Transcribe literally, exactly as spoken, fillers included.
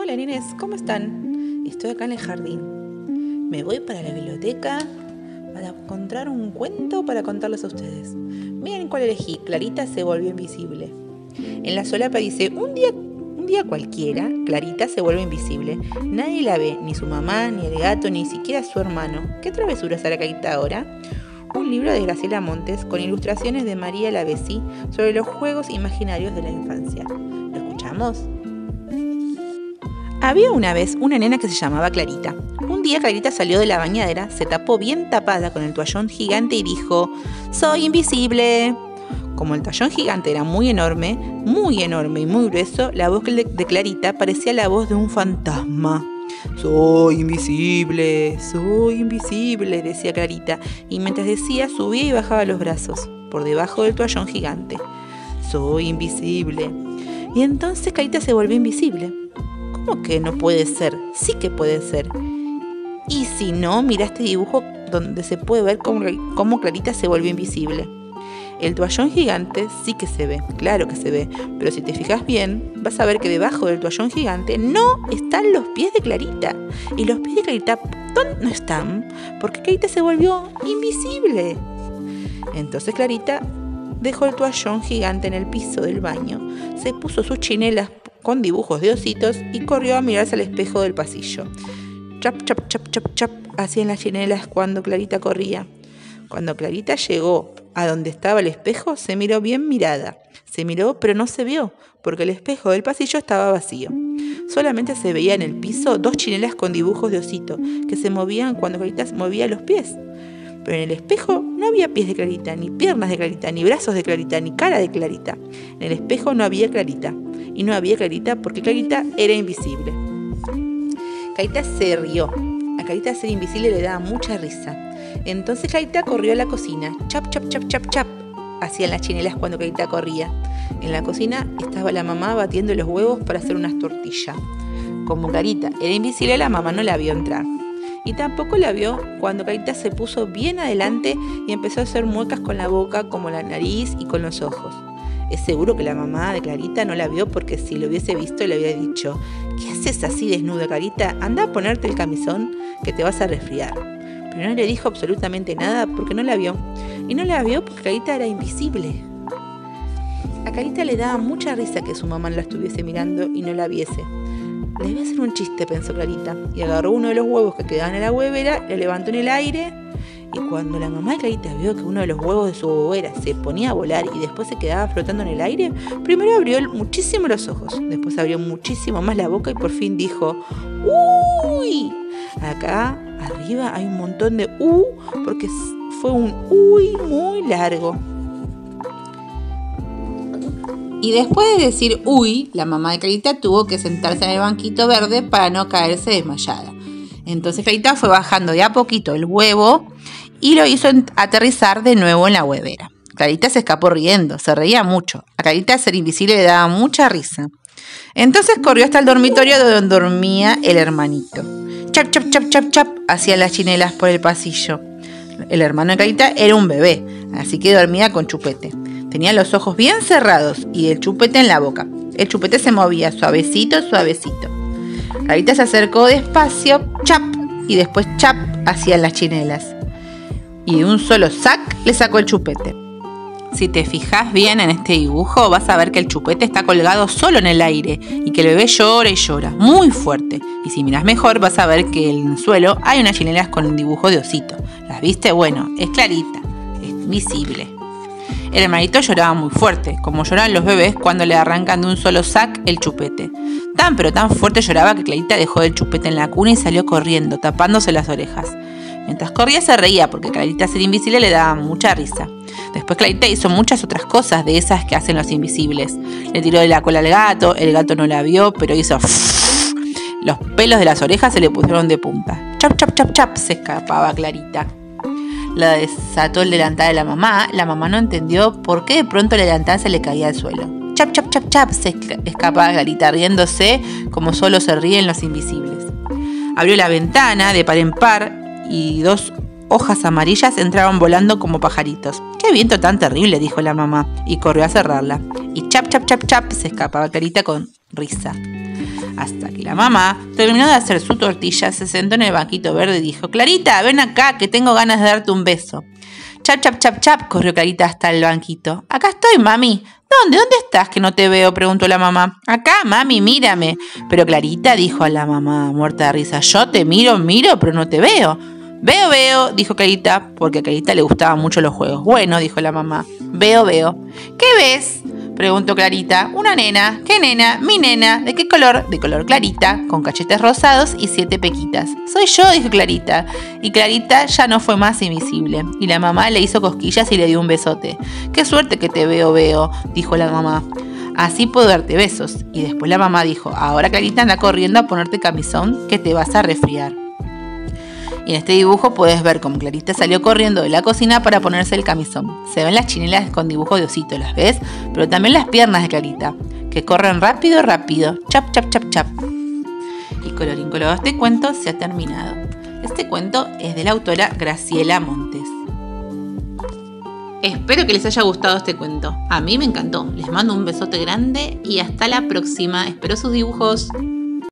Hola nenes, ¿cómo están? Estoy acá en el jardín. Me voy para la biblioteca para encontrar un cuento para contarles a ustedes. Miren cuál elegí. Clarita se volvió invisible. En la solapa dice, un día, un día cualquiera, Clarita se vuelve invisible. Nadie la ve, ni su mamá, ni el gato, ni siquiera su hermano. ¿Qué travesuras hará Clarita ahora? Un libro de Graciela Montes con ilustraciones de María Lavesi sobre los juegos imaginarios de la infancia. ¿Lo escuchamos? Había una vez una nena que se llamaba Clarita. Un día Clarita salió de la bañadera, se tapó bien tapada con el toallón gigante y dijo: ¡Soy invisible! Como el toallón gigante era muy enorme, muy enorme y muy grueso, la voz de Clarita parecía la voz de un fantasma. «Soy invisible, soy invisible», decía Clarita, y mientras decía subía y bajaba los brazos, por debajo del toallón gigante. «Soy invisible». Y entonces Clarita se volvió invisible. ¿Cómo que no puede ser? Sí que puede ser. Y si no, mira este dibujo donde se puede ver cómo, cómo Clarita se volvió invisible. El toallón gigante sí que se ve, claro que se ve, pero si te fijas bien, vas a ver que debajo del toallón gigante no están los pies de Clarita. Y los pies de Clarita no están porque Clarita se volvió invisible. Entonces Clarita dejó el toallón gigante en el piso del baño, se puso sus chinelas con dibujos de ositos y corrió a mirarse al espejo del pasillo. Chap, chap, chap, chap, chap, hacían las chinelas cuando Clarita corría. Cuando Clarita llegó a donde estaba el espejo, se miró bien mirada. Se miró, pero no se vio, porque el espejo del pasillo estaba vacío. Solamente se veía en el piso dos chinelas con dibujos de osito, que se movían cuando Clarita movía los pies. Pero en el espejo no había pies de Clarita, ni piernas de Clarita, ni brazos de Clarita, ni cara de Clarita. En el espejo no había Clarita. Y no había Clarita porque Clarita era invisible. Clarita se rió. A Clarita ser invisible le daba mucha risa. Entonces Clarita corrió a la cocina. Chap, chap, chap, chap, chap. Hacían las chinelas cuando Clarita corría. En la cocina estaba la mamá batiendo los huevos para hacer unas tortillas. Como Clarita era invisible, la mamá no la vio entrar. Y tampoco la vio cuando Clarita se puso bien adelante y empezó a hacer muecas con la boca, como la nariz y con los ojos. Es seguro que la mamá de Clarita no la vio porque si lo hubiese visto le había dicho: ¿qué haces así desnuda, Clarita? Anda a ponerte el camisón que te vas a resfriar. Pero no le dijo absolutamente nada porque no la vio. Y no la vio porque Clarita era invisible. A Clarita le daba mucha risa que su mamá la estuviese mirando y no la viese. Le voy a hacer un chiste, pensó Clarita, y agarró uno de los huevos que quedaban en la huevera, le levantó en el aire, y cuando la mamá de Clarita vio que uno de los huevos de su huevera se ponía a volar y después se quedaba flotando en el aire, primero abrió muchísimo los ojos, después abrió muchísimo más la boca y por fin dijo: ¡Uy! Acá arriba hay un montón de U porque fue un uy muy largo. Y después de decir uy, la mamá de Clarita tuvo que sentarse en el banquito verde para no caerse desmayada. Entonces Clarita fue bajando de a poquito el huevo y lo hizo aterrizar de nuevo en la huevera. Clarita se escapó riendo, se reía mucho. A Clarita ser invisible le daba mucha risa. Entonces corrió hasta el dormitorio donde dormía el hermanito. Chap, chap, chap, chap, chap, hacían las chinelas por el pasillo. El hermano de Clarita era un bebé, así que dormía con chupete. Tenía los ojos bien cerrados y el chupete en la boca. El chupete se movía suavecito, suavecito. Clarita se acercó despacio, chap, y después chap, hacían las chinelas. Y de un solo sac le sacó el chupete. Si te fijas bien en este dibujo, vas a ver que el chupete está colgado solo en el aire y que el bebé llora y llora, muy fuerte. Y si miras mejor, vas a ver que en el suelo hay unas chinelas con un dibujo de osito. ¿Las viste? Bueno, es Clarita, es visible. El hermanito lloraba muy fuerte, como lloran los bebés cuando le arrancan de un solo sac el chupete. Tan pero tan fuerte lloraba que Clarita dejó el chupete en la cuna y salió corriendo, tapándose las orejas. Mientras corría se reía porque Clarita ser invisible le daba mucha risa. Después Clarita hizo muchas otras cosas de esas que hacen los invisibles. Le tiró de la cola al gato, el gato no la vio, pero hizo fff. Los pelos de las orejas se le pusieron de punta. Chap, chap, chap, chap, se escapaba Clarita. La desató el delantal de la mamá. La mamá no entendió por qué de pronto el delantal se le caía al suelo. Chap, chap, chap, chap, se escapaba Clarita riéndose como solo se ríen los invisibles. Abrió la ventana de par en par y dos hojas amarillas entraban volando como pajaritos. ¡Qué viento tan terrible!, dijo la mamá, y corrió a cerrarla. Y chap, chap, chap, chap, se escapaba Clarita con risa. Hasta que la mamá terminó de hacer su tortilla, se sentó en el banquito verde y dijo: Clarita, ven acá, que tengo ganas de darte un beso. Chap, chap, chap, chap, corrió Clarita hasta el banquito. Acá estoy, mami. ¿Dónde? ¿Dónde estás que no te veo?, preguntó la mamá. Acá, mami, mírame. Pero Clarita dijo a la mamá, muerta de risa: yo te miro, miro, pero no te veo. Veo, veo, dijo Clarita, porque a Clarita le gustaban mucho los juegos. Bueno, dijo la mamá. Veo, veo. ¿Qué ves?, preguntó Clarita. Una nena. ¿Qué nena? Mi nena. ¿De qué color? De color clarita, con cachetes rosados y siete pequitas. Soy yo, dijo Clarita. Y Clarita ya no fue más invisible. Y la mamá le hizo cosquillas y le dio un besote. Qué suerte que te veo, veo, dijo la mamá. Así puedo darte besos. Y después la mamá dijo: ahora, Clarita, anda corriendo a ponerte camisón, que te vas a resfriar. Y en este dibujo puedes ver cómo Clarita salió corriendo de la cocina para ponerse el camisón. Se ven las chinelas con dibujo de osito, ¿las ves? Pero también las piernas de Clarita, que corren rápido, rápido. Chap, chap, chap, chap. Y colorín colorado, este cuento se ha terminado. Este cuento es de la autora Graciela Montes. Espero que les haya gustado este cuento. A mí me encantó. Les mando un besote grande y hasta la próxima. Espero sus dibujos.